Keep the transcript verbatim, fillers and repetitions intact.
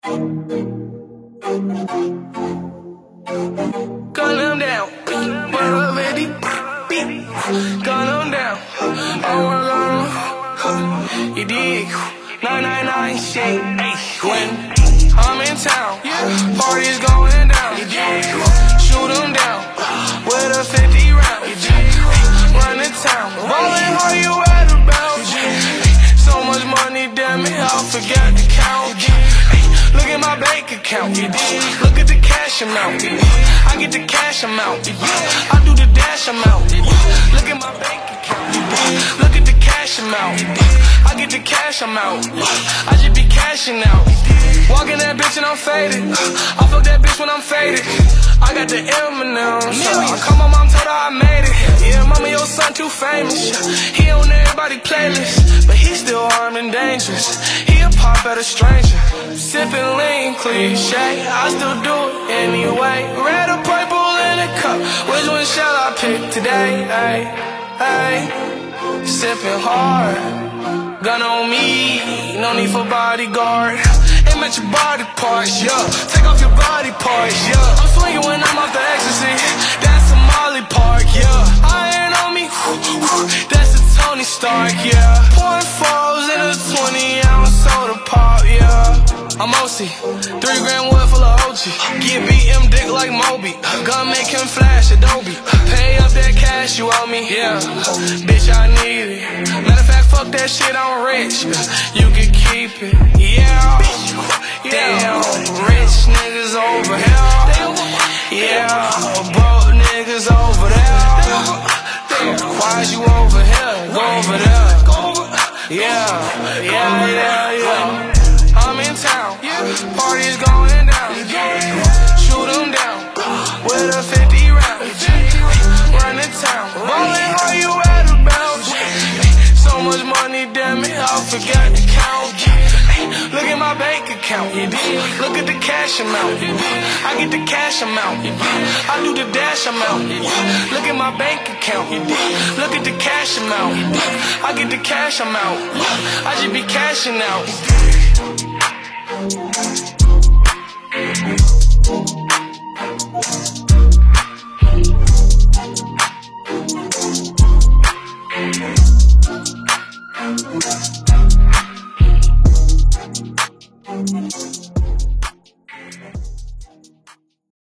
Gun them down, one of fifty, gun them down. I wanna gun them, you dig? nine nine nine shit. When I'm in town, parties going down, you dig? Shoot them down with a fifty round, you dig? Run the town, ballin' how you at about? So much money, damn it, I forgot to count. Look at my bank account, you dig? Look at the cash amount, I get the cash amount, I do the dash amount. Look at my bank account, look at the cash amount, I get the cash amount, I just be cashing out. Walking that bitch and I'm faded, I fuck that bitch when I'm faded. I got the M and M's, I call my mom, told her I made it. Yeah, mama, your son too famous, he on everybody's playlist, but he still armed and dangerous. He a pop at a stranger, sipping lean, cliche, I still do it anyway. Red or purple in a cup, which one shall I pick today? Ay, ay, sipping hard, gun on me, no need for bodyguard. Aim at your body parts, yeah, take off your body parts, yeah. I'm swinging when I'm off the ecstasy, that's a Molly Park, yeah. Iron on me, that's a Tony Stark, yeah. Pouring fours in a twenty ounce soda pop, yeah. I'm O C, three grand wood full of O G. Get B M dick like Moby, gun make him flash Adobe. Pay up that cash you owe me, yeah. Bitch, I need it. Matter of fact, fuck that shit, I'm rich. You can keep it, yeah. Damn, rich niggas over here. Yeah, broke niggas over there. Why is you over here? Go over there. Yeah, yeah, yeah, yeah. I'm in town, parties going down. Shoot them down with a fifty round. Run the town, ballin' how you at about? So much money, damn it, I forgot to count. Look at my bank account, look at the cash amount, I get the cash amount, I do the dash amount. Look at my bank account, look at the cash amount, I get the cash amount, I just be cashing out.